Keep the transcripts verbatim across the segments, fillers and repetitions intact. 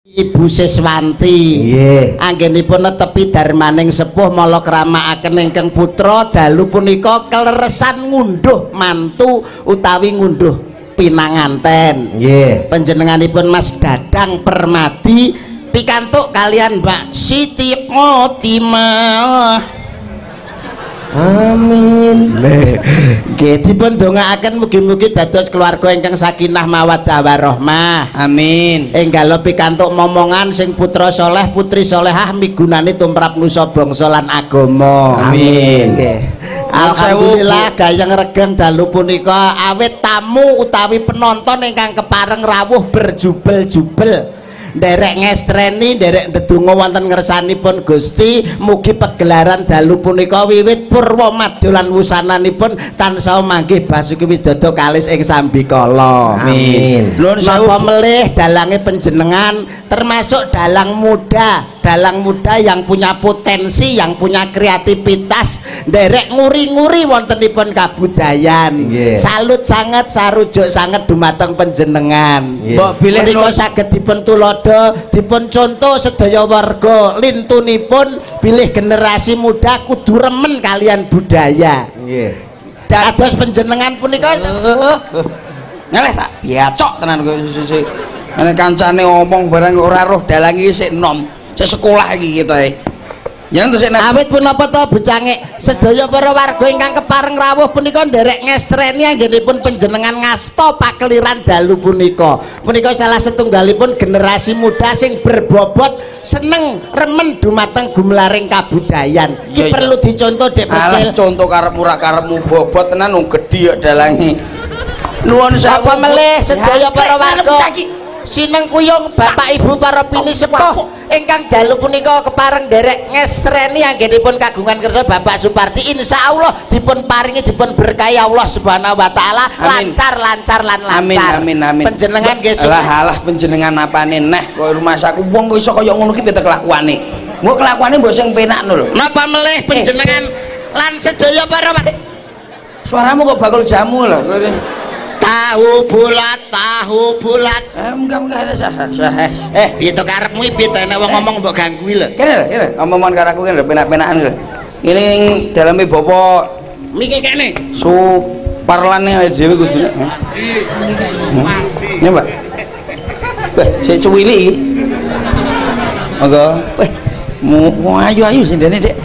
Ibu Siswanti nggih anggenipun netepi darmaning sepuh mala kramakaken ingkang putra dalu punika kleresan ngunduh mantu utawi ngunduh pinanganten nggih panjenenganipun Mas Dadang Permadi pikantuk kalian Mbak Siti Khotimah. Amin. Nggih dipun dongaaken mugi-mugi dados keluarga ingkang sakinah mawaddah warahmah. Amin. Enggal pikantuk momongan sing putra saleh putri salehah migunani tumrap nusa bangsa lan agama. Amin. Nggih. Alhamdulillah gayeng regeng dalu punika awit tamu utawi penonton ingkang kepareng rawuh berjubel-jubel derek ngestreni derek ndedonga wonten ngersanipun Gusti mugi pegelaran dalu punika wiwit purwa madya lan wusananipun tansah manggih Basuki Widodo kalis ing sambikala. Amin. Napa melih dalange panjenengan termasuk dalang muda dalang muda yang punya potensi yang punya kreativitas derek nguri-nguri wontenipun kabudayan. Yeah. Salut sangat sarujuk sangat dumateng panjenengan. Mbok bilih menika saged dipun tulodo dipun contoh sedaya warga lintunipun bilih generasi muda kudu remen kalian budaya. Nggih. Yeah. Dados panjenengan punika ngeleh tak biacok tenan kowe sisi. Nek kancane omong barang ora roh dalange sik nom. Sekolah iki kita e. Jangan terus awit punapa to bucange sedaya para warga ingkang kepareng rawuh punika nderek ngesreni anggenipun panjenengan ngasta pakeliran dalu punika. Punika salah setunggalipun generasi muda sing berbobot seneng remen dumateng gumlaring kabudayan. Iki perlu dicontoh Dek Percil. Alas contoh karepmu ra karepmu bobot tenan wong gedhi kok dalange. Nuwun sapa melih sedaya para warga sineng kuyung Bapak Ibu para pini sepuh ingkang dalu punika kepareng derek ngesreni anggenipun kagungan kersa Bapak Suparti insyaallah dipun paringi dipun berkahi Allah Subhanahu wa taala lancar lancar lan lancar. Amin amin amin. Panjenengan nggih alah alah panjenengan apane neh koyo rumah saku wong kok iso kaya ngono ki piye kelakuane. Mbok kelakuane mbok sing penakno lho. Napa melih panjenengan lan sedaya para suaramu kok bakul jamu lho. Tahu bulat, tahu bulat. Eh, enggak enggak ada sah sah. Eh, itu karepmu piye to nek wong ngomong mbok gangguin lho. Kene lho, kene. Ngomong karo aku kene lho, penak-penakan lho. Ini daleme bapak miki kene. Su parlane dhewe kudune. Ya, Mbak. Wah, sik cuwili iki. Monggo. Weh, mau ayu-ayu sindene, Dek.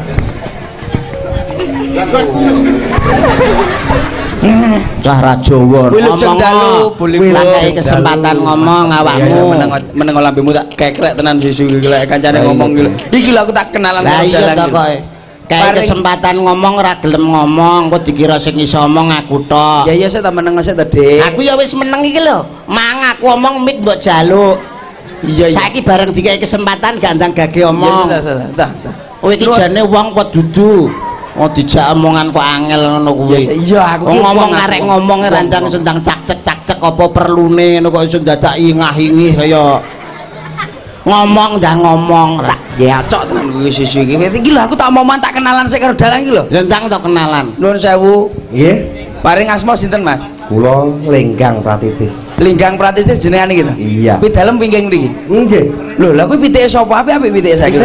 Cah Jawa ngomong boleh kesempatan ngomong awakmu meneng lambemu tak kekrek tenan susu iki lek kancane ngomong iki lho aku tak kenalan karo dalang kae kesempatan ngomong ora gelem ngomong kok dikira sing iso omong aku tok ya ya saya tak meneng sik to Dik aku ya wis meneng iki lho mang aku omong mik mbok jaluk iya saiki bareng dikai kesempatan gandang gage omong ya sudah sudah kowe iki jane wong kok dudu oh dijak omongan kok angel ngono kuwi. Iya aku ngomong arek ngomong randang sendang cak-cek cak-cek apa perlune ngono kok iso dadak ingah-ingih kaya ngomong dah ngomong tak ya cok tenan kuwi sisi iki. Iki lho aku tak omongan tak kenalan sik karo dalang iki lho. Lendang to kenalan. Nuwun sewu. Nggih. Paring asma sinten Mas? Kula Lenggang Pratitis. Lenggang Pratitis jenengan iki to? Iya. Kuwi dalem pingking mriki. Nggih. Lho lha kuwi pitike sapa? Apik-apik pitike saiki.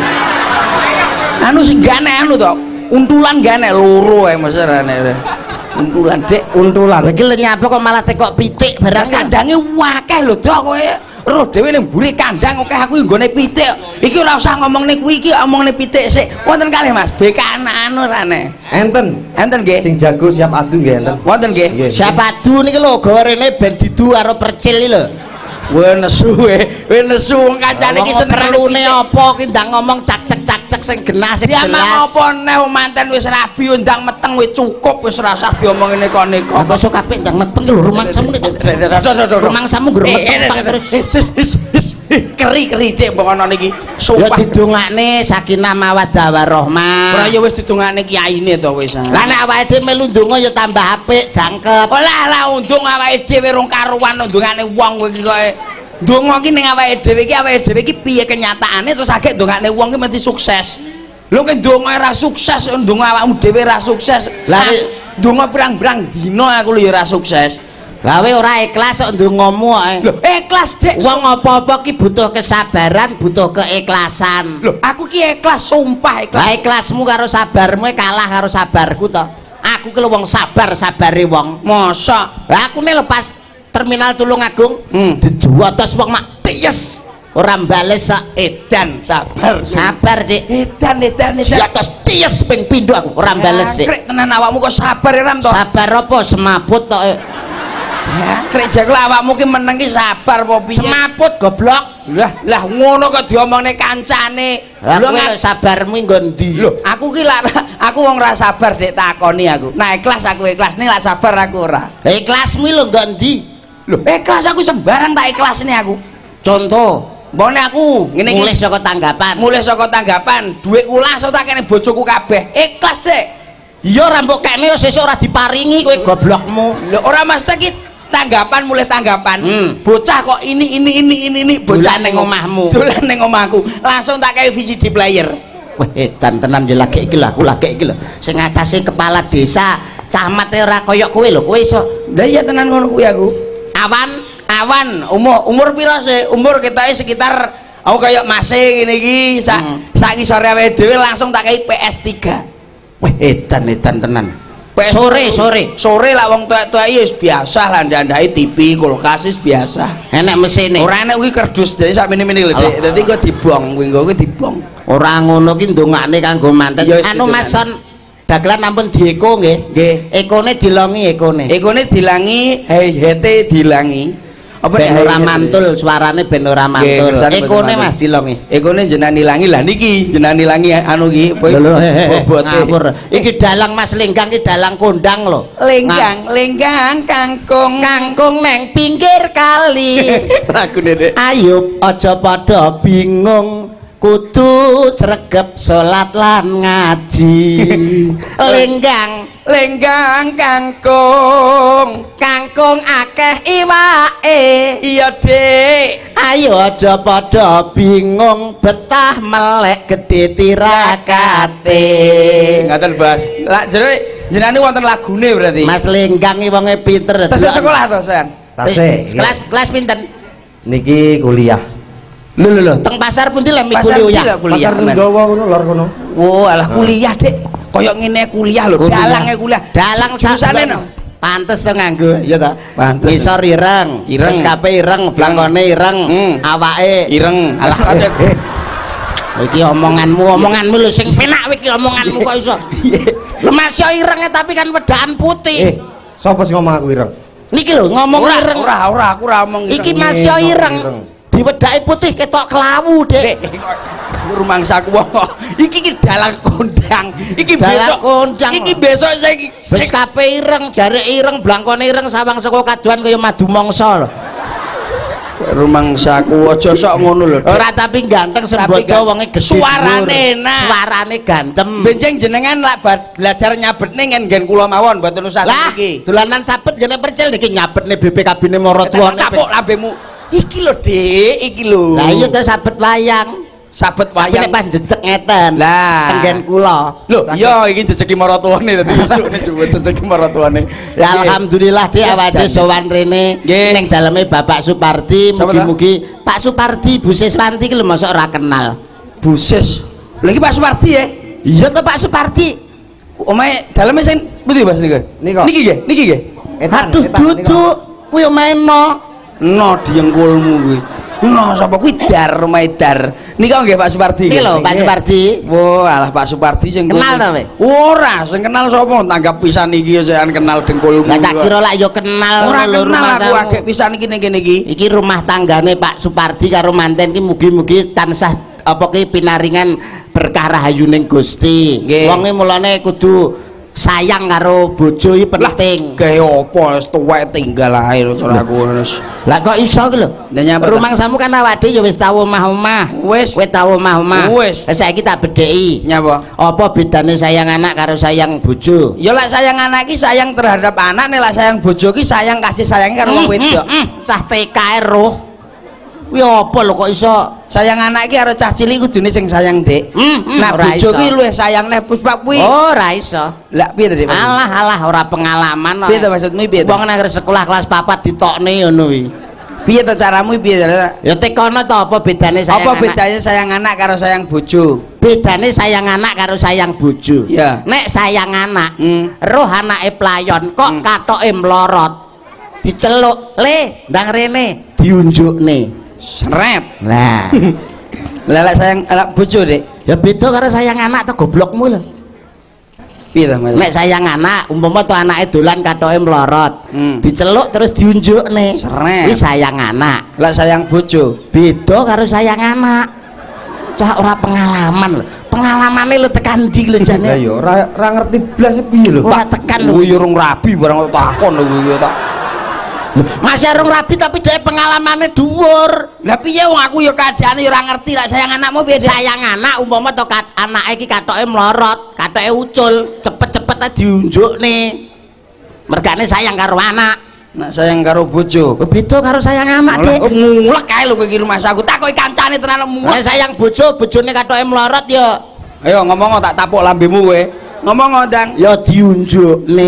Anu sing gane anu to. Untulan gane loro ae mesarane. Untulan Dek, untulan. Iki lho nyapa kok malah tekok pitik barang kandange akeh lho Dok kowe. Roh dhewe ning mburi kandang akeh aku nggone pitik. Iki ora usah ngomongne kuwi iki omongne pitik sik. Wonten kalih Mas, bekan anu rane. Enten. Enten nggih. Sing jago siap adu nggih enten. Wonten nggih. Siap adu niki lho gawe rene ben didu karo Percil iki lho. Wah nesu we, we nesu wong kancane iki perlune apa ki ndang ngomong cak-cek-cak-cek sing genah sing jelas. Ya apa neh manten wis rabi ndang meteng wis cukup wis ora usah diomongine kok-neko. Kok sok apik ndang meteng lho rumangsamu nek. Rumangsamu ngger meteng terus. Keri-keri Dek mbok niki. Sumpah didongakne sakinah mawaddah warahmah. Ora ya wis didongakne kiyaine to wis. Lah nek awake dhewe melu ndonga ya tambah apik, jangkep. Lah lah undung awake dhewe rong karuan ndongane wong kowe iki kok ndonga ki ning awake dhewe iki awake dhewe iki piye kenyataane terus agek ndongane wong ki mesti sukses. Lho ki ndonga ora sukses, ndonga awakmu dhewe ora sukses. Lah ndonga pirang-pirang dina aku lho ya ora sukses. Lah kowe ora ikhlas kok ndongamu ae. Lho, ikhlas, Dik. Wong apa-apa ki butuh kesabaran, butuh keikhlasan. Lho, aku ki ikhlas, sumpah ikhlas. Lah ikhlasmu karo sabarmu kalah karo sabarku to. Aku ki wong sabar, sabare wong. Masa? Lah aku ne lepas terminal Tulungagung, hmm. dijuwotos wong mak pies. Ora bales sak edan sabar. Sabar, Dik. Edan edan edan. Diatos pies ping pindho aku ora bales sik. Krek tenan awakmu kok sabar ya Ram to? Sabar apa semaput tok. Ya, krek jagol awakmu ki meneng ki sabar apa piye? Semaput goblok. Lah, lah ngono kok diomongne kancane. Lah kowe sabarmu nggo ndi? Lho, aku ki lak aku wong ora sabar Dik takoni aku. Nah, ikhlas aku ikhlas ning lak sabar aku ora. Ikhlasmu lho nggo ndi? Lho, ikhlas aku sembarang tak ikhlasne aku. Contoh, mbone aku ngene iki. Mulih saka tanggapan. Mulih saka tanggapan, dhuwit kula so tak kene bojoku kabeh. Ikhlas, Dik. Iya ora mbok kene sesuk ora diparingi kowe goblokmu. Lho, ora mesti ki tanggapan mulai tanggapan hmm. bocah kok ini ini ini ini ini bocah neng omahmu dolan neng omahku langsung tak kayak V C D player. Wah edan tenan yo lagi iki lho aku lagi iki lho sing ngatasi kepala desa camat ora koyok kowe lho kowe iso lah iya tenan ngono kuwi aku awan awan umur umur piro sih umur kita sekitar aku kayak masih gini iki sak hmm. sak sore awake dhewe langsung tak kayak P S tiga. Wah edan edan tenan P S sore sore sore lah wong tuwek-tuwek wis biasa lah ndandahi T V kulkas wis biasa enek mesine ora enek kuwi kerdus dadi sak mini-mini lho Dik dadi kok dibong kuwi nggo kuwi dibong ora ngono ki ndongakne kanggo manten anu Mason dagelan ampun dieko nggih nggih ekone dilongi ekone ekone dilangi hei-hete dilangi apa ben ora mantul suarane ben ora mantul ekone Mas dilongi ekone jenengan ilangi lah niki jenengan ilangi anu iki ngawur iki dalang Mas Lenggang iki dalang kondang lho Lenggang lenggang kangkung kangkung neng pinggir kali lagune Dik ayo aja padha bingung kudu sregep salat lan ngaji lenggang lenggang kangkung kangkung akeh iwake iya Dik ayo aja padha bingung betah melek gedhe tirakate ngaten Bas lak jere jenenge wonten lagune berarti Mas Lenggang iki wonge pinter tes sekolah to San tasih kelas kelas pinten niki kuliah lho lho lho teng pasar pundi lek kuliah pasar Ndawa ngono lor kono oh alah kuliah Dik koyo ngene kuliah lho dalange kuliah dalang jurusanane no pantes to nganggo ya ta pantes ngisor ireng terus kape ireng blangkone ireng awake ireng alah iki omonganmu omonganmu lho sing penak iki omonganmu kok iso lho masih ireng tapi kan wedaan putih eh sapa sing ngomong aku ireng niki lho ngomong ireng ora ora aku ora ngomong ireng iki masih ireng diwedaki putih ketok kelawu Dik rumangsaku wong iki ki dalang kondang iki besok kondang iki besok sing wis kape ireng jare ireng blangkone ireng sawang saka kaduan kaya madu mangsa lho rumangsaku aja sok ngono lho ora tapi ganteng sembodo wonge gedhe suarane enak suarane gantem benjing jenengan lak belajar nyabetne ngen kula mawon mboten usah iki dolanan sabet ngene percil niki nyabetne B P K B-ne maratuwane kapok lambemu iki lho Dik iki lho lah iya to sabet wayang sabet wayang pas jejeg ngeten lah tenggen kula lho iya iki jejeki maratuwane dadi isukne jejeki maratuwane ya alhamdulillah Dik awake sowan rene ning daleme Bapak Supardi mugi-mugi Pak Supardi Bu Siswanti ki lho mosok ora kenal Bu Sis lha iki Pak Supardi ya iya to Pak Supardi omahe daleme sing pundi Mas niki niki nggih niki nggih aduh duduk kuwi omahe no no diengkulmu kuwi no sapa kuwi dar omahe dar nika nggih Pak Supardi iki lho Pak Supardi wo alah Pak Supardi sing kenal to kowe ora sing kenal sapa tanggap pisan iki sekan kenal dengkulmu lah tak kira lak yo kenal ora kenal aku agek pisan iki ning kene iki iki rumah tanggane Pak Supardi karo manten ki mugi-mugi tansah apa ki pinaringan berkah rahayuning Gusti wonge mulane kudu sayang karo bojo iki penting. Gawe apa wis tuwek tinggal ae cara aku wis. Lah kok iso ki lho? Rumangsamu kan awake ya wis tau omah-omah. Wis kowe tau omah-omah. Wis. Saiki tak bedheki. Nyapa? Apa bedane sayang anak karo sayang bojo? Ya lek sayang anak ki sayang terhadap anak, nek lek sayang bojo ki sayang kasih sayangnya karo wong wedok. Cah T K roh. Kuwi apa lho kok iso sayang anak iki karo cah cilik kudune sing sayang, Dik. Hmm, nah bojo kuwi luwih sayang neh Puspa kuwi. Oh, ora iso. Lah piye to, Dik? Alah alah ora pengalaman. Piye to maksudmu piye to? Wong nang sekolah kelas papat ditokne ngono kuwi. Piye to caramu piye? Ya tekono to apa bedane sayang apa anak? bedanya sayang anak karo sayang bojo? Bedane sayang anak karo sayang bojo. Iya. Nek sayang anak, hmm. roh anake playon kok hmm. katoke mlorot. Diceluk, "Le, ndang rene," diunjukne. Sret. Nah. Lah lek sayang anak bojo, Dik. Ya beda karo sayang anak to goblokmu lho. Piye to, Mas? Nek sayang anak, umpama to anake dolan katoke mlorot, hmm. diceluk terus diunjukne. Sret. Iki sayang anak. Lah sayang bojo. Beda karo sayang anak. Cah ora pengalaman lho. Pengalamane lho tekan ndi lho jane. Lah ya ora ora ngerti blas piye lho. Ora tekan lho. Kuwi urung rabi barang takon lho kuwi tak. Masih urung rabi tapi dhek pengalamane dhuwur. Lah piye wong aku ya kadane ya ora ngerti lah sayang anakmu piye? Sayang anak umpama to kat, anake iki katoke mlorot, katoke ucul, cepet-cepet ta diunjukne. Mergane sayang karo anak. Nak sayang karo bojo. Beda karo sayang anak, Dik. Ngulek kae lho kowe iki rumah aku. Takoki kancane tenan mulek. Sayang bojo, bojone katoke mlorot ya. Ayo ngomong tak tapuk lambemu kowe. Ngomong ndang. Ya diunjukne.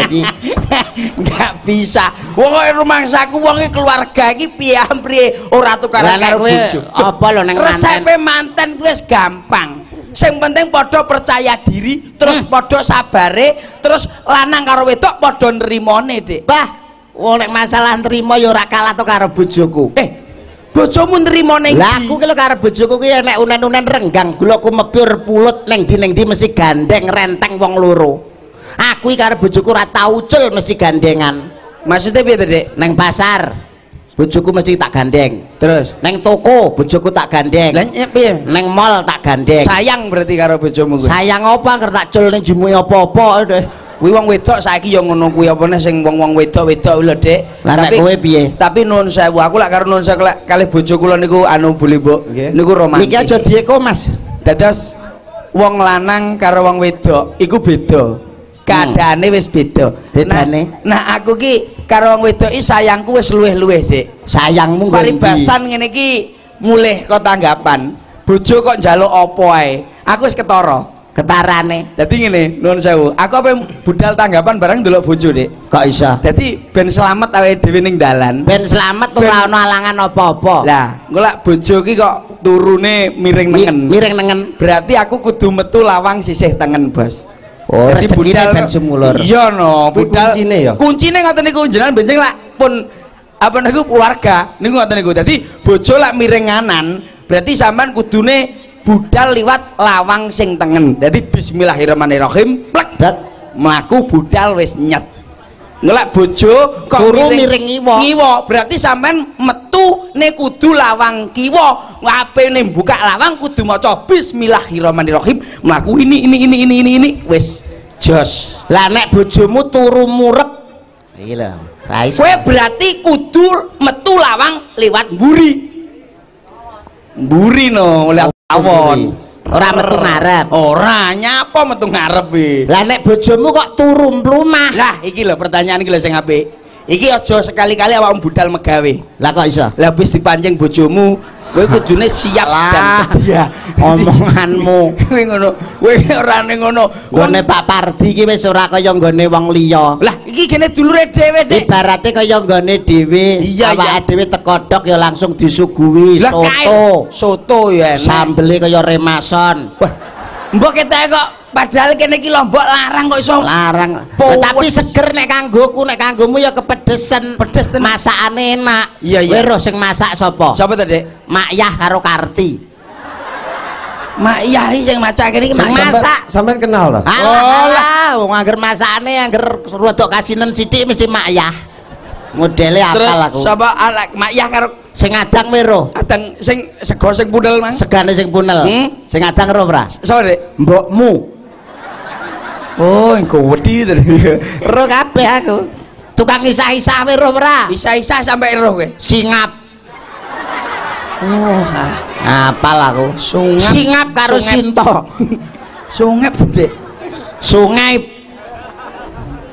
Enggak bisa. Wong rumah saku wong keluarga iki piye ampri ora tukaran karo bojo. Apa lho nang manten? Resepe manten kuwi wis gampang. Sing penting padha percaya diri, terus hmm. padha sabare, terus lanang karo wedok padha nrimone, Dik. Bah, wong nek masalah nrimo ya ora kalah to karo bojoku. Eh, bojomu nrimone iki. Lah aku ki lho karo bojoku ki nek unen-unen renggang gulaku mebur pulut ning di ning di mesti gandeng renteng wong loro. Aku iki karo bojoku ora tau ucul mesti gandengan. Maksudnya piye to, Dik? Neng pasar bojoku mesti tak gandeng. Terus neng toko bojoku tak gandeng. Lah piye? Neng mall tak gandeng. Sayang berarti karo bojomu kuwi. Sayang apa angger tak cul ning jumuhe apa-apa. Kuwi wong wedok saiki ya ngono kuwi apa neh sing wong-wong wedok-wedok lho, Dik. Lah nek kowe piye? Tapi nuwun sewu, aku lak karo nuwun sewu kalih bojo kula niku anu boleh, Mbok. Niku romantis. Niki aja dieko, Mas. Dados wong lanang karo wong wedok iku beda. Keadaane wis beda. Bedane. Nah, nah aku ki karo wong wedok iki sayangku wis luwih-luwih, Dik. Sayangmu paribasan ngene iki mulih kok tanggapan. Bojo kok njaluk apa ae. Aku wis ketara. Ketarane. Dadi ngene, nuwun sewu. Aku apa budal tanggapan barang ndelok bojo, Dik. Kok iso? Dadi ben selamat awake dhewe ning dalan. Ben selamat ora ana alangan apa-apa. Lah, engko lak bojo ki kok turune miring nengen. Miring nengen. Berarti aku kudu metu lawang sisih tengen, Bos. Oh, dadi budal ben sumulur. Iya no, budal. Kuncine ya. Kuncine ngoten niku jenengan benjing lak pun apa niku keluarga. Niku ngoten niku. Dadi bojo lak miring nganan, berarti sampean kudune budal liwat lawang sing tengen. Jadi bismillahirrahmanirrahim plek mlaku budal wis nyet. Ngelak bojo kok turu miring ngiwa. Ngiwa berarti sampean metu ne kudu lawang kiwa. Ngapene buka lawang kudu maca bismillahirrahmanirrahim. Mlaku ini ini ini ini ini ini wis jos. Lah nek bojomu turu murep. Iki lho, ra iso. Kowe berarti kudu metu lawang liwat mburi. Mburi no lihat awon ora metu ngarep. Ora nyapa metu ngarep iki. Lah nek bojomu kok turu mlumah. Lah iki lho pertanyaan iki lho sing apik. Iki aja sekali-kali awakmu budal megawe. Lah kok iso? Lah wis dipancing bojomu, kowe kudune siap dan sedia. Omonganmu. Kowe ngono. Kowe ora ning ngono. Nggone Pak Pardi iki wis ora kaya nggone wong liya. Lah iki gene dulure dhewe, Dik. Ibarate kaya nggone dhewe. Iya, awake dhewe tekodok ya langsung disuguhi soto. Soto ya enak. Sambele kaya remason. Wah. Mbok ketae kok padahal kene iki lombok larang kok iso larang. Tapi seger nek kanggoku, nek kanggomu ya kepedesen. Pedes tenan. Masakane enak. Iya, iya. Kowe roh sing masak sapa? Sapa to, Dik? Mak Yah karo Karti. Mak Yah sing masak kene iki masak. Sampeyan kenal ta? Alah, wong angger masakane angger rodok kasinen sithik mesti Mak Yah. Modele apal aku. Terus sapa anak Mak Yah karo sing adang mero. Adang sing sego sing punel, Mas. Segane sing punel. Hmm? Sing adang ro ora? Sapa, Dik? Mbokmu. Oh, engko wedi to. Ro kabeh aku. Tukang isah-isah ro ora? Isa-isa sampai ero kowe. Singap. Oh, apal aku. Sungap. Singap karo Sinto. Sungap, Dik. Sungai.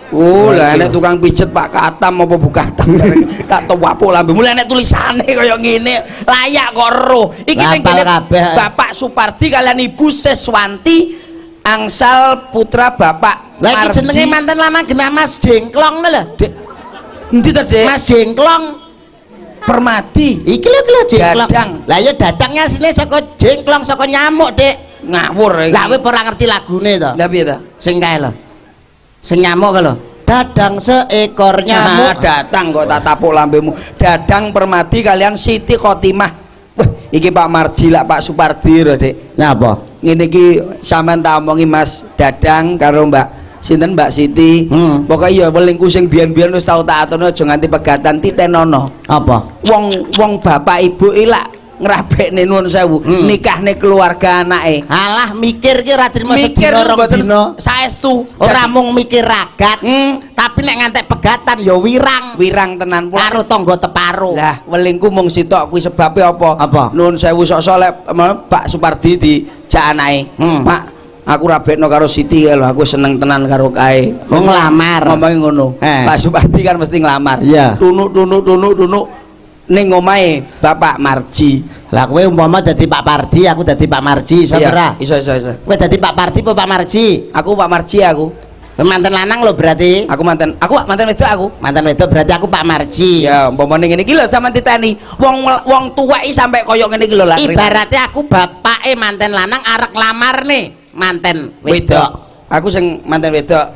Oh, lah nek tukang pijet Pak Katam apa Bu Katam tak tuwapo lambe. Mulai nek tulisane kaya ngene layak kok ero. Iki ning Bapak Supardi kalian Ibu Seswanti angsal putra Bapak Marji. Lah iki jenenge manten lanang genah Mas Jengklong lho. Endi to, Dik? Mas Jengklong Permadi. Iki lho lho jengklong. Dadang. Lah ya dadangnya sini saka jengklong saka nyamuk, Dik. Ngawur iki. Lah kowe ora ngerti lagune to? Lah piye to? Sing kae lho. Sing nyamuk lho. Dadang seekor nyamuk. Nah, datang kok tak tapuk lambemu. Dadang Permadi kalian Siti Khotimah. Wah, iki Pak Marji lah Pak Supardi lho, Dik. Napa? Ngene iki sampean tak omongi Mas Dadang karo Mbak sinten Mbak Siti. Hmm. Pokoke ya welingku sing biyen-biyen wis tau tak atono aja nganti pegatan titenono. Apa? Wong wong bapak ibu ilak ngrabekne nuwun sewu hmm. nikahne keluarga anake. Alah mikir ki ora trimo mikir sedina rong dina. Saestu Ora mung mikir ragat, hmm. tapi nek ngantek pegatan ya wirang. Wirang tenan pula karo tangga teparo. Lah welingku mung sitok kuwi sebabe apa? Apa? Nuwun sewu sok-sok lek Pak Supardi dijak anake. Hmm. Pak, aku rabekno karo Siti lho, aku seneng tenan karo kae. Wong nglamar. Ngomongi ngono. Eh. Pak Supardi kan mesti nglamar. Iya. Tunuk tunuk tunuk tunuk ning omahe Bapak Marji. Lah kowe umpama dadi Pak Pardi, aku dadi Pak Marji, iso ora? Iso iso iso. Kowe dadi Pak Pardi apa Pak Marji? Aku Pak Marji aku. Manten lanang lho berarti. Aku manten, aku manten wedok aku. Manten wedok berarti aku Pak Marji. Ya, umpamane ngene iki lho sampean titeni. Wong wong tuweki sampe koyo ngene iki lho lah. Ibaratnya aku bapake manten lanang arek lamar nih, manten wedok. wedok. Aku sing manten wedok.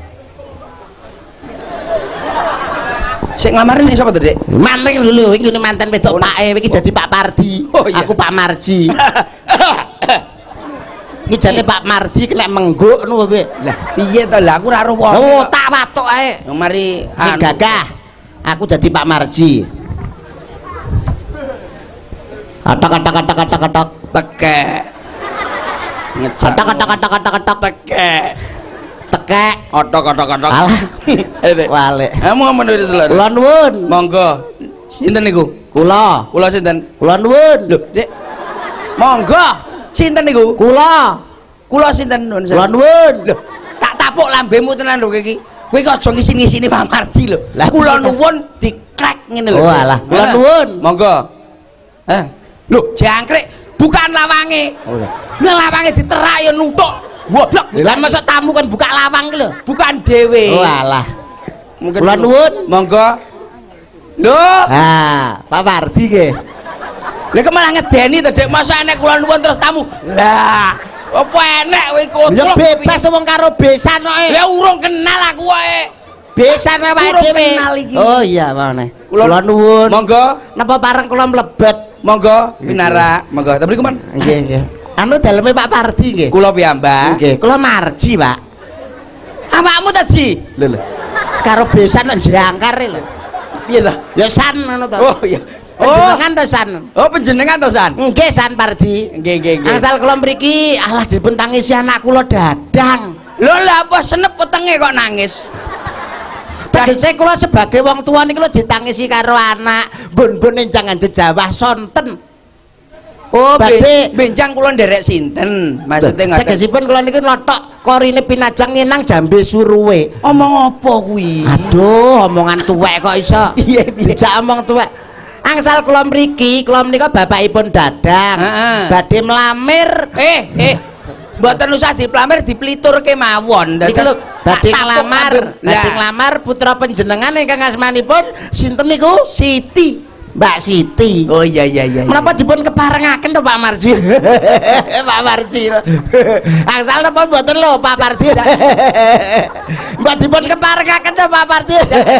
Sing nglamarin sapa to, Dik? Manten dulu, iki manten wedok pake, iki dadi Pak Pardi. Oh, iya. Aku Pak Marji. Iki jane Pak Mardi kena mengguk ngono kowe. Lah, piye to? Lah aku ora ro wong. Oh, tak watuk ae. Mari Sing gagah. Aku dadi Pak Marji. Atak atak atak atak atak tekek. Ngejak. atak atak atak atak atak tekek. tekek. Otok otok otok. Alah. Dek. Wale. Kamu menurut telur. Kula nuwun. Monggo. Sinten niku? Kula. Kula sinten? Kula nuwun. Lho, Dek. Monggo. Sinten niku? Kula. Kula sinten nuwun. Kula nuwun. Lho, tak tapuk lambemu tenan lho kowe iki. Kowe kok aja ngisi-ngisini Pak Marji lho. Lah, Kula piye? nuwun dikrek ngene lho. Oh alah, kula nuwun. Monggo. Eh. Lho, jangkrik bukan lawange. Oh. Lah lawange diterak ya nuthuk. Goblok. Lah masuk tamu kan buka lawang ki lho. Bukan dhewe. Oh alah. Mungkin Kula nuwun. Monggo. Lho. Ah, Pak Pardi nggih. Lha kok malah ngedeni to, Dek? Masa enek kula nuwun terus tamu. Lah, apa enek kowe Ya kotlok. bebas wong karo besan kok. Lah urung kenal aku wae. Besan awake Urung dhewe. kenal iki. Oh iya, mana? Kula- Kula nuwun. Monggo. Napa bareng kula mlebet? Monggo pinara. Monggo. Tapi kuman. Nggih, nggih. Anu daleme Pak Pardi nggih. Kula piyambak. Nggih, kula Marji, Pak. Awakmu ta, Ji? Lho lho. Karo besan nang jangkar lho. Piye ta? Ya san ngono to. Oh iya. Oh, Panjenengan to san. oh panjenengan to, San? Nggih san Pardi. Nggih, nggih, nggih. Asal kula mriki alah dipun tangisi anak kula Dadang. Lho lah apa senep wetenge kok nangis? Tegese kula sebagai wong tua niku lho ditangisi karo anak, bun-bun enjangan jejawah sonten. Oh, Badhe- be- benjang kula nderek sinten? Maksudnya ngoten. Tegesipun kula niku notok korine pinajang nginang jambe suruwe. Omong apa kuwi? Aduh, omongan tuwek kok iso. Piye, piye? Dijak omong tuwek. Angsal kula mriki, kula menika bapakipun Dadang. Heeh. Badhe mlamir. Eh, eh. Mboten usah diplamir, dipliturke mawon. Iki lho, badhe tak tapuk nglamar, ambir. badhe Lah, nglamar putra panjenengan ingkang asmanipun sinten niku? Siti. Mbak Siti. Oh iya iya iya. Menapa dipun keparengaken to Pak Marji? Pak Marji. Angsal napa mboten lho Pak Pardi. Mbak dipun keparengaken to Pak Pardi.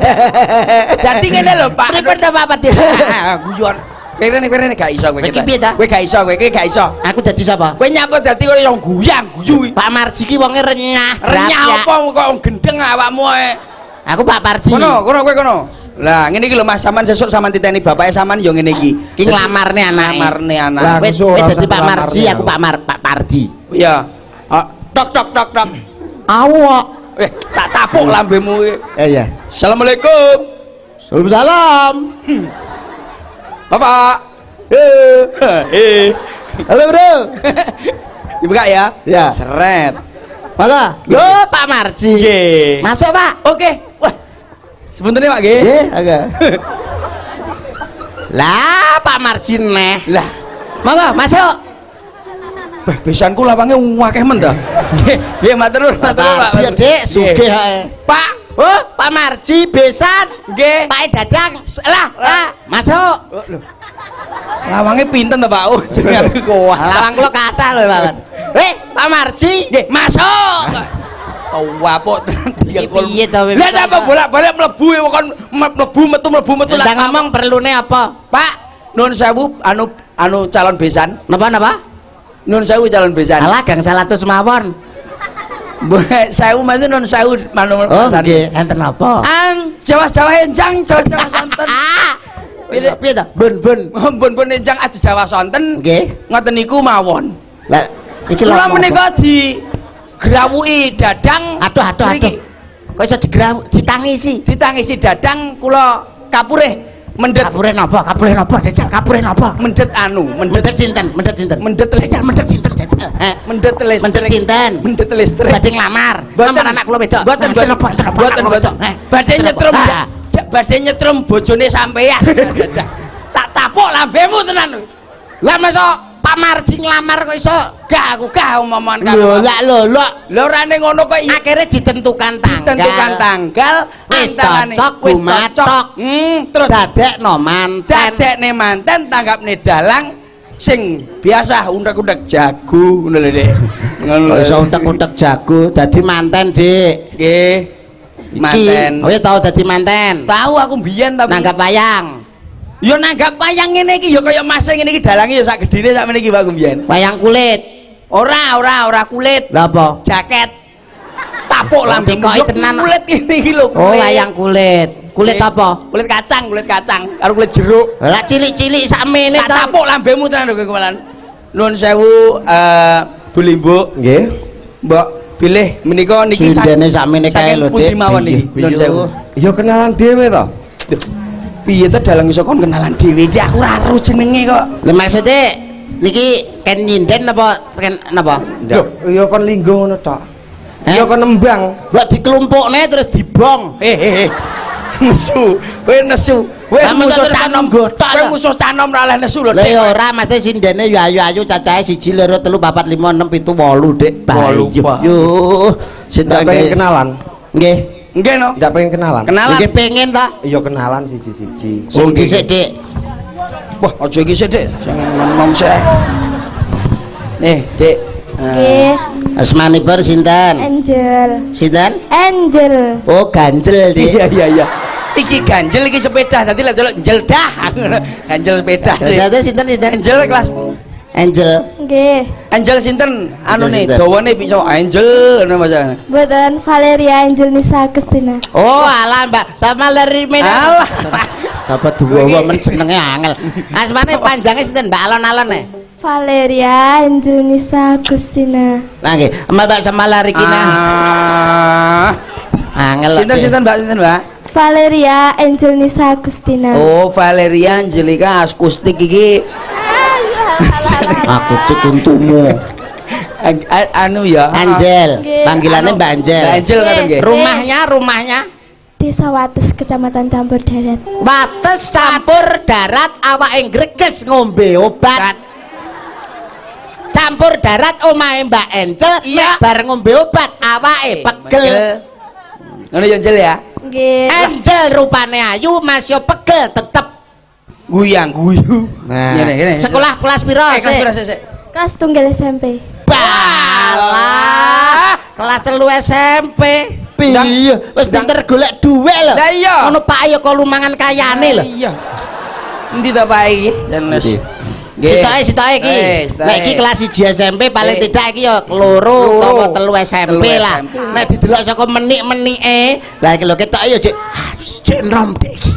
Dadi ngene lho, Pak. Pripun to Pak Pardi? Ah, guyon. Kene kene gak iso kowe Iki kita. piye ta? Kowe gak iso kowe, kowe gak iso. Aku dadi sapa? Kowe nyapa dadi kowe yang guyang, guyu. Pak Marji ki wonge renyah. Renyah grap, apa kok gendeng awakmu ae. ya. Aku Pak Pardi. Kono, kono kowe kono. Lah, ngene iki lho Mas, sampean sesuk sampean titeni bapake sampean ya ngene iki. Ki nglamarne anake. Nglamarne anak. Lah, Kowe Langsung kowe ora dadi usah Pak Marji, nglamarne, aku ya. Pak Mar Pak Pardi. Iya. Ah, tok tok tok tok. Awak. Eh, tak tapuk lambemu iki. Eh ya. Assalamualaikum. Salam. Bapak. Eh. Eh. Halo, Bro. Dibuka ya? Ya. Seret. Masa? Lho, Pak Marji. Nggih. Masuk, Pak. Oke. Wah, Sebuntene Pak nggih. Nggih, agak. Lah, Pak Marjin neh. Lah, monggo masuk. bah besanku lawange akeh men ta. Nggih, nggih matur nuwun, matur nuwun Pak. Iya, Dik, sugih ae. Pak, oh, Pak Marji besan. Nggih. Pak Dadang. Lah, lah, masuk. Lho. Lawange pinten ta, Pak? Oh, jenengan kuat. Lawang kula kathah lho, Pak. Heh, Pak Marji. Nggih, masuk. Wapuk tenan piye to lah apa bolak-balik mlebu kon mlebu metu mlebu metu lah ngomong perlune apa Pak nun sewu anu anu calon besan napa napa nun sewu calon besan alah gang salatus mawon sewu maksud nun sewu manu oh nggih enten apa an Jawa-Jawa enjang Jawa-Jawa sonten piye to bun-bun bun-bun enjang adi Jawa sonten nggih ngoten niku mawon lah iki lho menika di grawuki dadang aduh aduh aduh kok iso digrawu ditangisi ditangisi dadang kula kapureh mendet kapureh napa kapureh napa jajal kapureh napa mendet anu mendet sinten mendet sinten mendet jajal mendet sinten jajal eh mendet listrik mendet sinten mendet listrik badhe nglamar lamar anak kula wedok mboten mboten mboten badhe nyetrum badhe nyetrum bojone sampean tak tapuk lambemu tenan lah masuk Pak Marji nglamar kok iso gak aku gak omongan karo lho lak lho lho lho rane ngono kok akhirnya ditentukan tanggal ditentukan tanggal wis cocok gumathok hmm terus dadekno manten dadekne manten tanggapne dalang sing biasa undek-undek jago ngono lho Dik ngono kok iso undek-undek jago dadi manten Dik nggih manten oh ya tau dadi manten tahu aku mbiyen tapi nanggap wayang ya nanggap wayang ngene iki ya kaya mas ngene iki dalange ya sak gedine sak meniki Pak Gumbiyen. Wayang kulit. Ora, ora, ora kulit. Lah apa? Jaket. Tapuk lambe kok tenan. Kulit ini iki lho. Oh, wayang kulit. Kulit apa? Kulit kacang, kulit kacang karo kulit jeruk. Lah cilik-cilik sakmene ta. Tapuk lambemu tenan lho kowe malan. Nuwun sewu eh Bu Limbo. Nggih. Mbok pilih menika niki sindene sakmene kae lho, Dik. Pundi mawon niki? Nuwun sewu. Ya kenalan dhewe to. Piye to dalang iso kon kenalan dhewe iki aku ora ero jenenge kok. Lha maksude niki ken nyinden apa ken napa? Lho, ya kon linggo ngono tok. Ya kon nembang, kok dikelumpukne terus dibong. Eh eh eh. Nesu, kowe nesu. Kowe musuh canom gotok. Kowe musuh canom ora oleh nesu lho, Dik. Lah ya ora mesti sindene yo ayu-ayu cacahe siji loro telu papat lima enam pitu wolu Dik. Wolu. Yo, sing pengen kenalan. Nggih. Nggih no. Ndak pengen kenalan. Kenalan. Nggih pengen ta? Iya kenalan siji-siji. Sing dhisik, Dik. Wah, aja iki sik, Dik. Sing nom-nom sik. Nih, Dik. Nggih. Asmanipun sinten? Angel. Sinten? Angel. Oh, ganjel, Dik. Iya, iya, iya. Iki ganjel iki sepeda. Dadi lek delok njel dah. Ganjel sepeda. Terus sinten sinten? Angel kelas Angel. Nggih. Angel sinten? Anu nih, Sinten? dawane bisa Angel ngono bacane. Mboten Valeria Angel Nisa Agustina. Oh, alah, Mbak. Sama dari mana? Alah. Sapa duwa men jenenge angel. Asmane panjange sinten, Mbak alon-alon e? Valeria Angel Nisa Agustina. Lah nggih, Mbak sama lari kina. Ah. Angel. Sinten sinten Mbak sinten Mbak? Valeria Angel Nisa Agustina. Oh, Valeria Angelika akustik iki. Aku sik untumu. Anu ya. Angel. Nggih. Panggilannya Mbak Angel. Mbak Angel ngaten nggih. Rumahnya, rumahnya Desa Wates, Kecamatan Campur Darat. Wates campur darat awake greges ngombe obat. Campur darat omahe Mbak Angel Iya. bar ngombe obat awake pegel. Ngono ya Angel ya. Nggih. Angel rupane ayu mas yo pegel tetep Guyang guyu. nah, Ngene ngene. sekolah kelas piro Eh, kelas piro sik sik? Kelas tunggal S M P. balah kelas telu S M P piye wis pinter golek dhuwit lho Lah iya. ngono Pak ayo kok lumangan kayane lho Iya. Endi ta Pak iki? Jenes. sitoke sitoke iki nek iki kelas siji S M P paling tidak iki ya loro utawa telu S M P lah nek didelok saka menik-menike lah iki lho ketok ya cek cek nom dek iki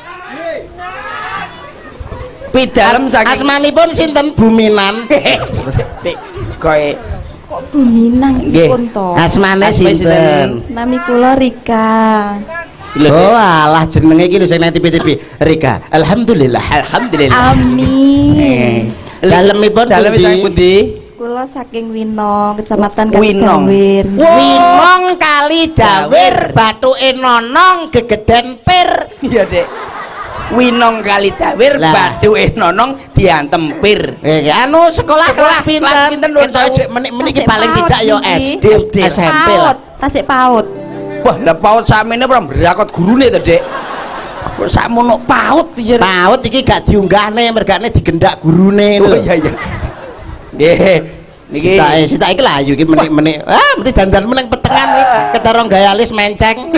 Pidalem saking asmanipun sinten Buminan Dik koe Kok Buminang Nggih. pun to. asmane Asma sinten Nami kula Rika. oh alah jenenge iki lho sing nang T V T V Rika alhamdulillah Alhamdulillah. Amin. Eh. dalemipun Dalem pundi? saking pundi? Kula saking Winong, Kecamatan Winong. Kalidawir. Winong Kalidawir bathuke nonong gegeden pir. Iya, Dek. Winong Kalidawir Lah. bathuke nonong diantem pir. Eh, anu sekolah kelas pinten? kelas pinten, Nur Kita Sewu? menik-menik Tasik paling PAUD tidak yo iki. S D, S M P lah. Paut, Tasik PAUD. Wah, lah paut samene ora berakot gurune to, Dek. Kok sakmono paut iki. PAUD iki gak diunggahne, mergane digendak gurune Oh lho. iya iya. Nggih. Niki Sita eh sita iki layu iki menik-menik. Ah, mesti dandan meneng petengan iki. Ketara gaya alis menceng.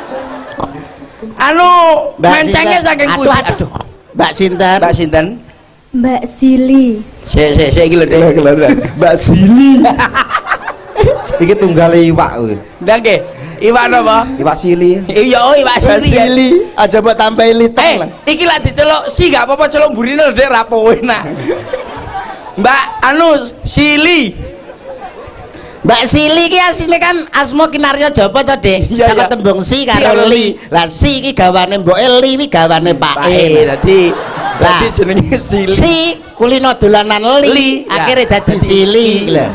anu Mbak mencengnya Sinten. saking Aduh, pundi? aduh. Aduh. Mbak Sinten. Mbak Sinten. Mbak Sili. Sik sik sik iki lho, Dek. Mbak Sili. Iki tunggal iwak kuwi. Ndang nggih. Iwak napa? Iwak Sili. Iya, oh iwak Mbak sili. ya. Sili, aja mbok tambahi Eh, liteng lah. iki lak diceluk si gak apa-apa celuk burine lho, Dek, ra poe nak. Mbak anu Sili. Mbak Sili ki asline kan asma kinarya Japa to, Dik. Iya, Saka iya. tembung si Si karo karo li. Lah si iki gawane mboke li wi gawane pake. Pae dadi Lah, dadi jenenge Sili. Si kulino dolanan li, Li, akhirnya ya. dadi Dadi Sili li. lho.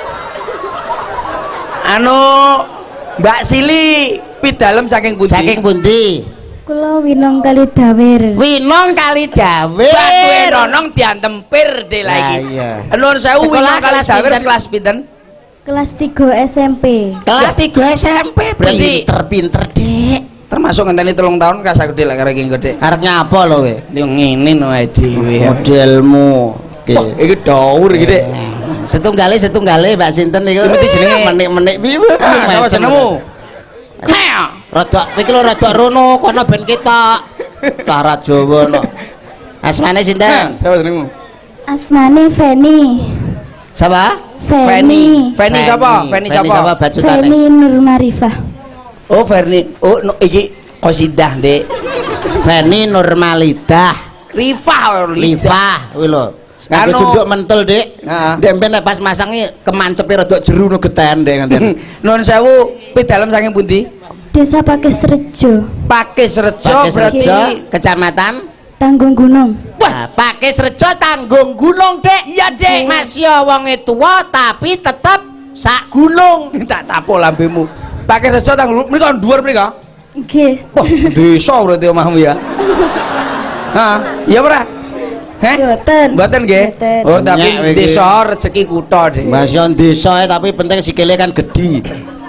Anu Mbak Sili pidalem saking pundi? Saking pundi? Kula Winong Kalidawir. Winong Kalidawir. Bathuke nonong diantem pir Dek Lah, lagi. iya. Nuwun sewu Sekolah Winong kelas Kalidawir pinten? kelas pinten? Kelas tiga S M P. Kelas tiga S M P. Berarti- pinter-pinter, Dik. Termasuk ngenteni telung tahun kas aku Dek lek karo iki engko Dek. Arep nyapa lho we? Yo ngene no ae dhewe. Modelmu. Oke. Wah, iki dawur iki Dek. Setunggale setunggale Mbak Sinten niku. Ngerti jenenge? Menik-menik piye? Ah, sapa jenengmu? Rada iki lho rada rono kono ben kita. Cara Jawa no. Asmane sinten? Sapa jenengmu? Asmane Feni. Sapa? Feni. Feni sapa? Feni Feni sapa sapa? bacutane? Feni Nur Marifah. Oh, Ferni. Oh, no, iki qasidah, Dek. Feni Nurmalidah. Rifah Livah kuwi lho. Nganggo Anu- junduk mentul, Dik. Heeh. Ndek ben nek pas masangi kemancepe rada jeru no geten Dik nganten. Nuwun sewu pidalem saking pundi? Desa Pakis Rejo. Pakis Rejo Pakis berarti Rejo, Kecamatan Tanggung Gunung. Wah, Pakis Rejo Tanggung Gunung, Dek. Iya, Dek. Masih wonge tuwa tapi tetep sak gunung. tak tapo lambemu. Pakis Rejo tanggung mriko dhuwur mriko. Nggih. Wah, desa berarti omahmu ya. Hah, iya ora? Heh? Mboten. Mboten nggih. Mboten. Oh, tapi Nyek, iki. desa rezeki kutha, Dek. Masih on desa tapi penting sikile kan gede.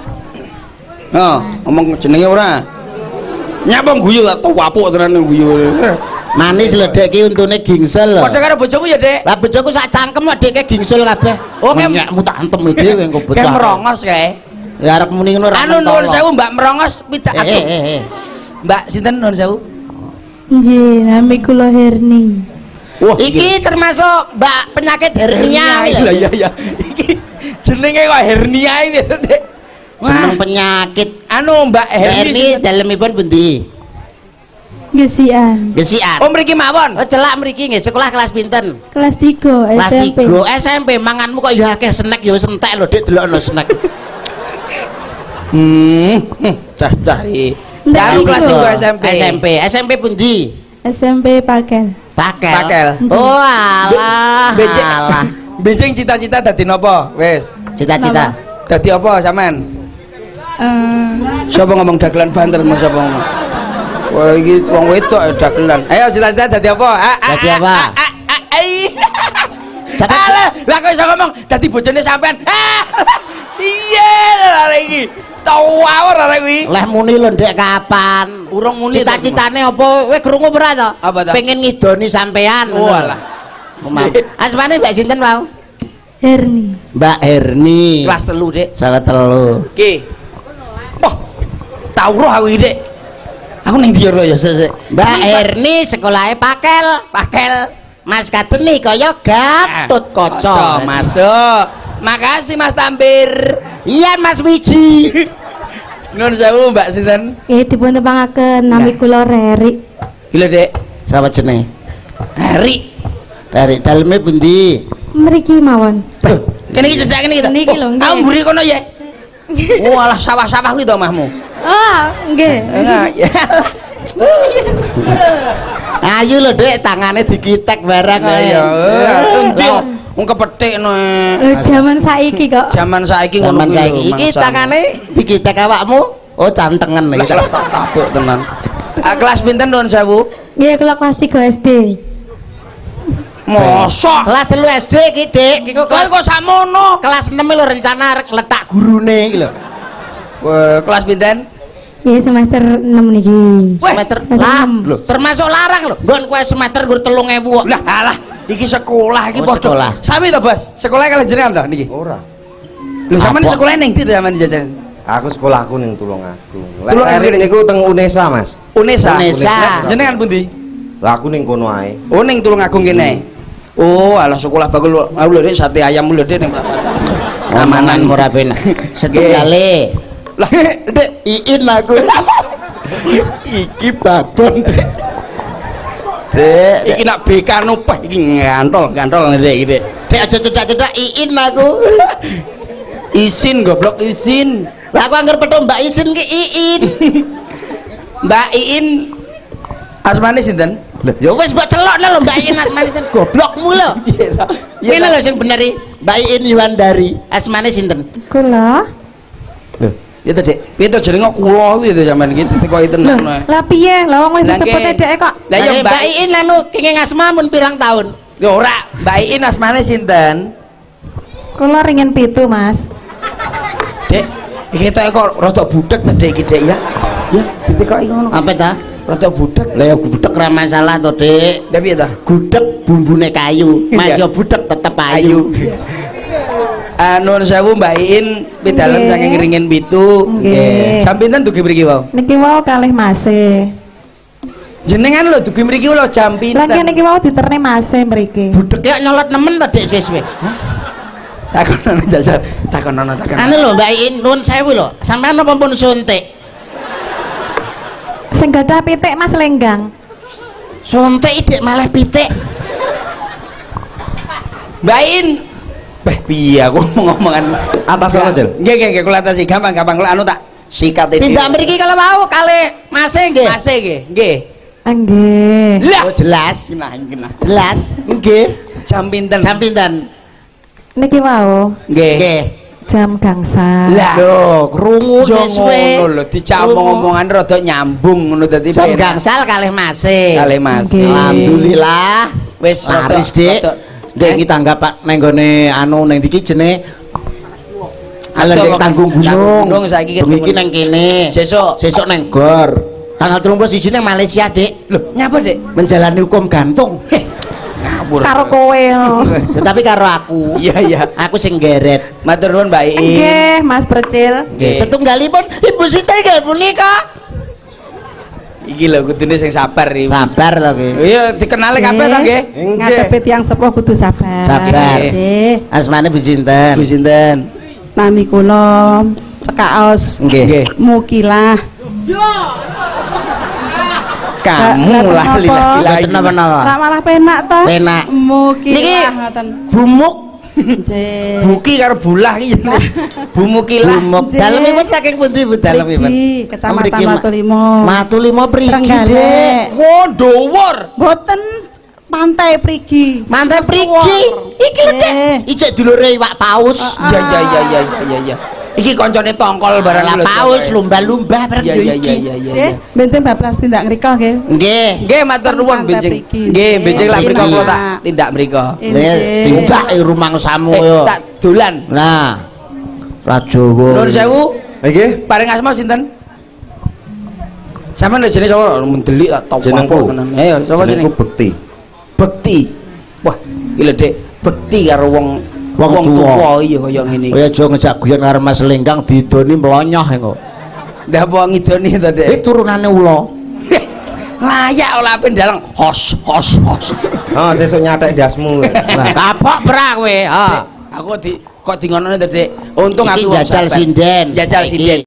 Oh, ngomong jenenge ora. Nyapa guyu tak tuwapuk tenan guyu. Manis lho, Dek, ki untune gingsel lho. Padha karo bojoku ya, Dek. Lah bojoku sak cangkem kok Dek gingsel kabeh. Oh, kem- nyekmu tak antem dhewe engko bocah. Kayak merongos kae. Ya arep muni ngono ra. Anu nuwun mentolo. sewu Mbak merongos pidak Eh, aduh. eh, eh, eh. Mbak sinten nuwun sewu? Nggih, nami kula Herni. Wah, Iki termasuk Mbak penyakit hernia. iya iya iya. Iki jenenge kok hernia iki, Dek. Jeneng penyakit. Anu Mbak Herni. Herni dalemipun pundi? Gesian. Gesian. Oh, mriki mawon. Oh, celak mriki nggih sekolah kelas pinten? Kelas tiga Kelas S M P. tiga S M P manganmu kok ya akeh snack ya wis entek lho Dik delokno snack. Hmm, hmm, cah cah iki. Ndak, Anu iki kelas lho. tiga S M P. S M P. S M P pundi? S M P Pakel. Pakel. Pakel. Oh alah. Becek. Alah. Becek cita-cita dadi napa? Wis. Cita-cita. Dadi apa sampean? Eh, Siapa ngomong dagelan banter mau siapa ngomong? Wah, iki wong wedok ya dagelan. Ayo cita-cita dadi apa? Ah, ah, Dadi ah, apa? ah, ah, ah, ai. Siapa? Alah, lah kok iso ngomong dadi bojone sampean. Ah, iya lha iki. Tau awur arek kuwi. Leh muni lho Ndek kapan? Urung muni. Cita-citane apa? Kowe krungu ora to? Apa to? Pengen ngidoni sampean. Oh alah. Asmane Mbak sinten mau? Herni. Mbak Herni. Kelas telu, Dek. Salah telu. Ki. Wah. Tau roh aku iki, Dek. Aku ning ndi ya sik. Mbak Herni sekolahnya Pakel. Pakel. Mas Kateni kaya Gatut Kaca. Masuk. Makasih Mas Tampir. Iya Mas Wiji. Nun sewu Mbak sinten? Eh dipun tepangaken nami kula Reri. Gila, Dek. Sapa jenenge? Hari. Dari daleme pundi? Mriki mawon. Kene iki cedak kene iki. Niki lho, nggih. Aku mburi kono ya. Walah sawah-sawah kuwi to omahmu. Oh, nggih. Enggak. Ya. Ayo lho Dek, tangane dikitek barang Lah ae. ya. Endi Lah, wong kepethik no. Lho jaman saiki kok. Zaman saiki Zaman ngono kuwi saiki lho, iki mangsa. tangane dikitek awakmu. Oh cantengen Lah, iki. tak tabuk tenan. Ah, kelas pinten nuwun sewu? Nggih kula kelas tiga S D. Mosok. Kelas telu S D iki, Dik. Iki kok Kelas kelas kok sakmono? kelas enam lho rencana arek letak gurune iki lho. Wah, kelas pinten? Nggih semester enam niki. Semester lah lho, termasuk larang lho. Nggon kowe semester nggur telung ewu kok. Lah, alah, iki sekolah iki Oh, padha. sekolah. Sami to, Bos? Sekolah kalian jenengan to niki? Ora. Lho, sampean Apa? sekolah ning ndi to sampean jajan? Aku sekolahku ning Tulungagung. Tulungagung Lek niku teng Unesa, Mas. Unesa. Unesa. Lah, jenengan pundi? Lah aku ning kono ae. Oh, ning Tulungagung kene. Oh, alah sekolah bagul aku lho Dik, sate ayam lho Dik ning perapatan. Amanan ora penak. Setunggale. Lah, Dek, iin aku. iki babon Dik. Dek, Iki nak B K nupeh iki ngantol, ngantol Dik iki Dik. Dek aja cedak-cedak iin aku. Isin goblok isin. Lah aku anggere petuk Mbak Isin ki iin. Mbak Iin asmane sinten? Lah ya wis mbok celokno lho Mbak Iin asmane sinten goblokmu lho. Iya Ini lho sing bener iki. Mbak Iin Yuwandari asmane sinten? Kula. Lho, itu Dek. Piye to jenenge kula kuwi to sampean iki teko iten. Lho, lah piye? Lah wong wis Lah, disebut nggih. dhek kok. Lah ya Mbak Mbak Iin lanu kenging asma mun pirang tahun? Ya ora, Mbak Iin asmane sinten? Kula ringin pitu, Mas. Dek, iki tok kok rada budek to Dek iki Dek ya. Ya, ditekoki ngono. Apa ta? Rada budek. Lah ya budek ra masalah to, Dik. Lah piye to? Gudeg bumbune kayu. Mas Iya. ya budek tetep ayu. Anu sewu Mbak Iin pidalem Nggih. saking ringin pitu. Nggih. Jam pinten dugi mriki wae? Niki wau kalih Mase. Jenengan lho dugi mriki lho jam Lah nggih pinten? niki wau diterne Mase mriki. Budek ya nyolot nemen to, Dik, suwe-suwe. Takonono jajal, takonono takonono. Anu lho Mbak Iin nuwun sewu lho. Sampeyan napa pun suntik? Sing gadah pitik Mas Lenggang. Suntik Dik malah pitik. Mbak Iin. Beh piye aku ngomongan Atas ono, Jel? Nggih nggih nggih kula atasi gampang-gampang kula anu tak sikat iki. Tindak mriki kalau mau kalih Mas nggih. Mas nggih, nggih. Ah, nggih. Lah, Oh jelas. genah genah. Jelas. Nggih. Jam pinten? Jam pinten? Niki wau Nggih. Nggih. jam gangsal. Lah, Lho, krungu yo wis suwe. ngono lho dijak Krungu. omong-omongan rada nyambung ngono dadi Jam penak. gangsal kalih Mas. Kalih Mas. Nggih. Alhamdulillah. Wis rada- laris, Dik. rada- Dek Eh? iki tanggap Pak nang gone anu ning iki jenenge Ala Aduh, ning tanggung gunung. gunung saiki Bengi iki nang kene. Sesuk. Sesuk nang Gor. Tanggal tiga puluh satu nang Malaysia, Dik. Lho, nyapa, Dik? Menjalani hukum gantung. Heh, ngawur. Karo kowe. Tetapi karo aku. Iya, iya. Aku sing geret. Matur nuwun Mbak Iin. Nggih, Mas Percil. Nggih. Setunggalipun Ibu Siti nggih punika. Iki lho kudune sing sabar iki. Sabar to ki. Iya, dikenali kabeh to nggih. Ngadepi tiyang sepuh kudu sabar. Sabar. Nggih. Asmane Bu sinten? Bu sinten? Nami kula Cekaos Nggih. Mukilah. Kamu Lah, lah kenapa? lillahi Mboten napa-napa. Rak malah penak to. Penak. Niki Mukilah ngoten. bumuk Nggih. Buki karo bulah iki jenenge. Bumukilah. bumuk. Nggih. Dalemipun saking pundi Bu dalemipun? Mriki, Kecamatan Mriki, Ma- Matulimo. Matulimo prigi, Dek. Trenggalek. Wo dhuwur. Mboten pantai Prigi. Mantai prigi. Suwor. Iki lho, Dek. Nggih. Ijek dulure iwak paus. Iya iya iya iya iya iya iya. Iki koncone tongkol barang Lah lho, paus Cok. lumba-lumba bareng Iya yo iya iki. iya iya iya. Nggih, benjing bablas tindak ngrika nggih. Nggih. Nggih matur nuwun Pantai benjing. Prigi. Nggih benjing lak mriko Enak. kula tak tindak mriko. Nggih, Nggih. tindak e rumangsamu Eh yo. tak dolan. Nah. Rajowo. Nuwun sewu. Nggih. Paring asma sinten? Sampeyan lho jenenge sapa? Mendelik tak tau Jenengku. apa tenan. Ayo sapa jenenge? Jenengku Bekti. Bekti. Wah, iki lho Dik, bekti karo wong Wong wong tuwa. tuwa iya kaya ngene iki. Kaya aja ngejak guyon karo Mas Lenggang didoni mlonyoh engko. Ndak apa ngidoni to, Dik? Iki turunane ula. Layak ora ape ndaleng hos hos hos. Ah, sesuk nyatek dasmu. Lah kapok bra kowe. Ha. Aku di kok di ngono to, Dik. Untung Iki aku wong jajal sabar. sinden. Jajal Saiki. sinden.